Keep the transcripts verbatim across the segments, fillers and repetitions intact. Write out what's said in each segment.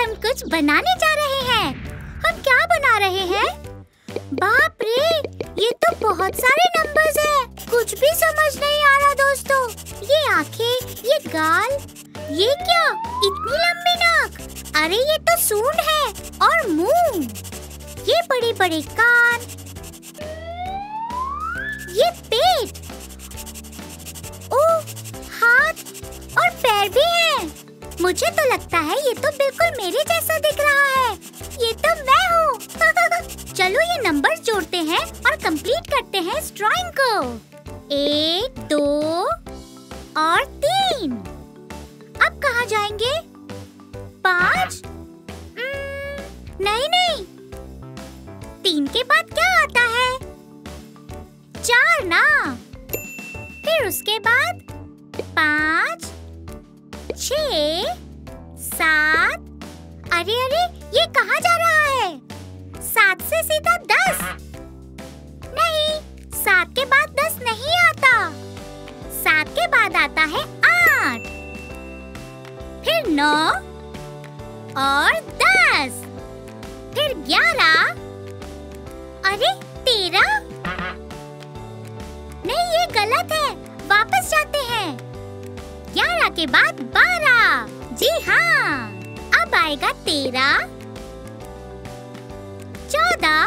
हम कुछ बनाने जा रहे हैं। हम क्या बना रहे हैं? बाप रे, ये तो बहुत सारे नंबर्स हैं। कुछ भी समझ नहीं आ रहा दोस्तों। ये आंखें, ये गाल, ये क्या? इतनी लंबी नाक। अरे ये तो सूंड है और मुंह। ये बड़े बड़े कान, ये पेट, ओह हाथ और पैर भी हैं। मुझे तो लगता है ये तो बिल्कुल मेरे जैसा दिख रहा है। ये तो मैं हूँ। चलो ये नंबर्स जोड़ते हैं और कंप्लीट करते हैं इस ड्राइंग को। एक, दो और तीन। अब कहाँ जाएंगे? पाँच? नहीं नहीं, तीन के बाद क्या आता है? चार ना। फिर उसके बाद पाँच, छः, सात। अरे अरे, ये कहाँ जा रहा है? सात से सीधा दस? नहीं, सात के बाद दस नहीं आता। सात के बाद आता है आठ, फिर नौ और दस, फिर ग्यारह। अरे तेरह? नहीं, ये गलत है। वापस जाते हैं। ग्यारह के बाद बारह। जी हाँ, अब आएगा तेरह, चौदह।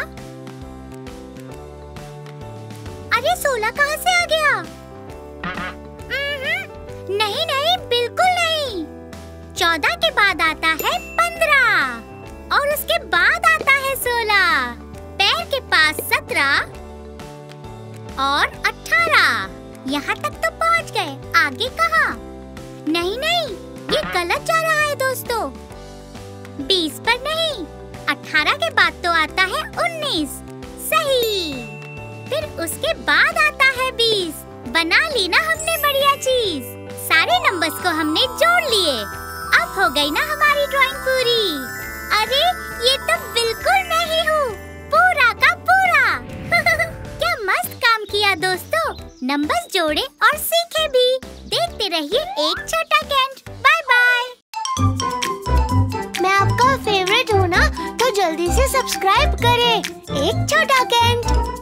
अरे सोलह कहाँ से आ गया? नहीं नहीं, बिल्कुल नहीं। चौदह के बाद आता है पंद्रह और उसके बाद आता है सोलह। पैर के पास सत्रह और अठारह। यहाँ तक तो पहुँच गए। आगे कहाँ? नहीं नहीं, ये गलत जा रहा है दोस्तों। बीस पर नहीं, अठारह के बाद तो आता है उन्नीस। सही। फिर उसके बाद आता है बीस। बना ली ना हमने बढ़िया चीज। सारे नंबर्स को हमने जोड़ लिए। अब हो गई ना हमारी ड्राइंग पूरी। अरे ये तो बिल्कुल मैं ही हूँ, पूरा का पूरा। क्या मस्त काम किया दोस्तों। नंबर्स जोड़े और सीखे भी। देखते रहिए एक छोटा कैंट। Bye bye. मैं आपका फेवरेट हूँ ना, तो जल्दी से सब्सक्राइब करें। एक छोटा कैंट।